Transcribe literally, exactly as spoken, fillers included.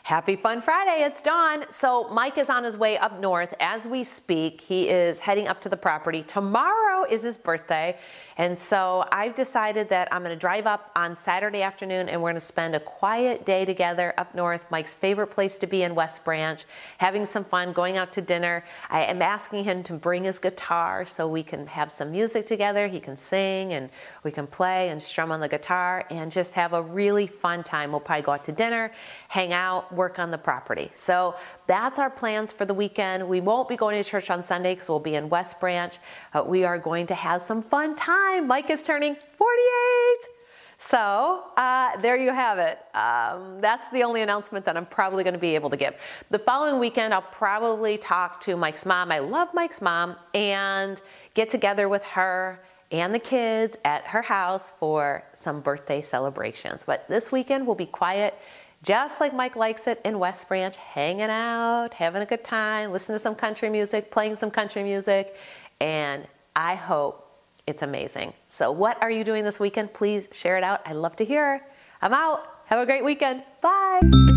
Happy Fun Friday, it's Dawn. So Mike is on his way up north as we speak. He is heading up to the property. Tomorrow is his birthday. And so I've decided that I'm gonna drive up on Saturday afternoon and we're gonna spend a quiet day together up north, Mike's favorite place to be in West Branch, having some fun, going out to dinner. I am asking him to bring his guitar so we can have some music together. He can sing and we can play and strum on the guitar and just have a really fun time. We'll probably go out to dinner, hang out, work on the property. So that's our plans for the weekend. We won't be going to church on Sunday because we'll be in West Branch. Uh, we are going to have some fun time. Mike is turning forty-eight. So uh, there you have it. Um, that's the only announcement that I'm probably going to be able to give. The following weekend, I'll probably talk to Mike's mom. I love Mike's mom, and get together with her and the kids at her house for some birthday celebrations. But this weekend will be quiet, just like Mike likes it in West Branch, hanging out, having a good time, listening to some country music, playing some country music, and I hope it's amazing. So what are you doing this weekend? Please share it out. I'd love to hear. I'm out. Have a great weekend. Bye.